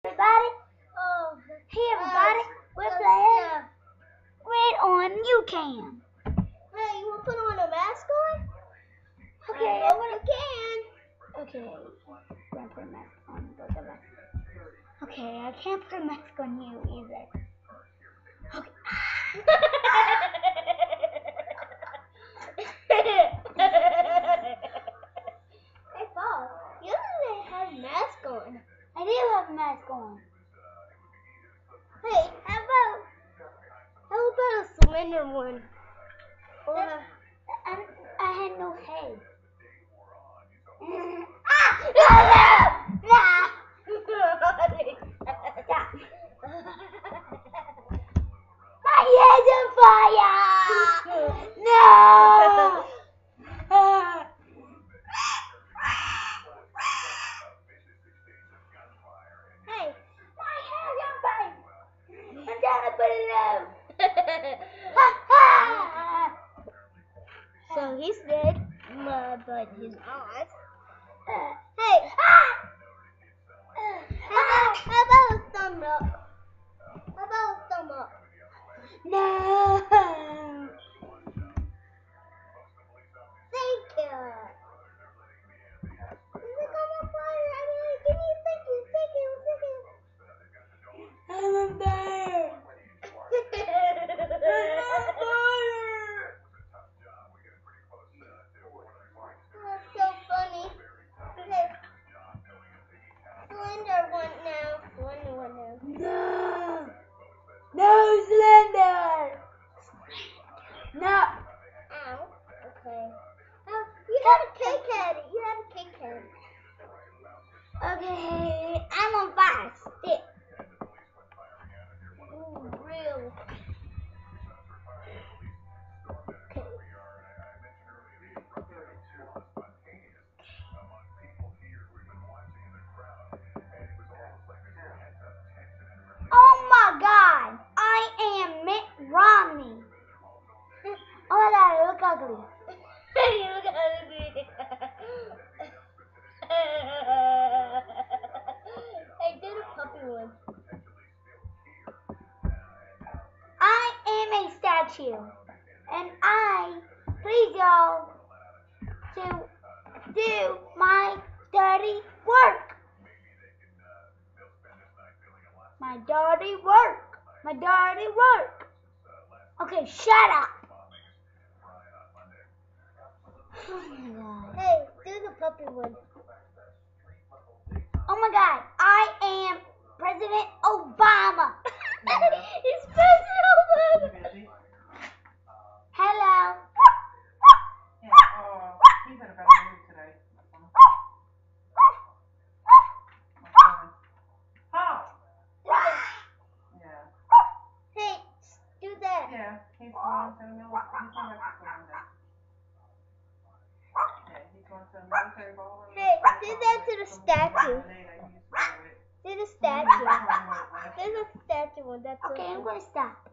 everybody. Hey, everybody. We're playing Red on UCAN. Hey, you want to put on a mask on? Okay. You can. Okay. I'm gonna put a mask on both of us. Okay, I can't put a mask on you either. Okay. Hey, Paul, you don't have a mask on. I do have a mask on. Hey, how about a slender one? I had no head. My head's on fire! No! Hey, My head's on fire! I'm trying to put it out. so he's dead, but he's not. Hey, how about a thumb up? How about a thumb up? No! Thank you. Is it on fire? I mean, give me a second. I'm on fire! I'm on fire! That's so funny. Okay. Slender one now. No! No, Slender! No! Ow. Okay. Oh, you have a cake head. Okay, I'm on fire stick. Ooh, real. Okay. Oh my God! I am Mitt Romney. Oh my God, I look ugly. You look ugly. Hey, do the puppy one. I am a statue, and I please y'all to do my dirty work. My dirty work. Okay, shut up. Oh my God. Hey, do the puppy one. Oh my God, I am President Obama. It's President Obama. Hello. Yeah, he's in a better mood today. Paul! Yeah. Hey, do that. Yeah, he's going to the military. He's going back to school Monday. Yeah, he's going to the military ball. Hey, do that to the statue. Do the statue. There's a statue one. That's Okay, I'm gonna stop.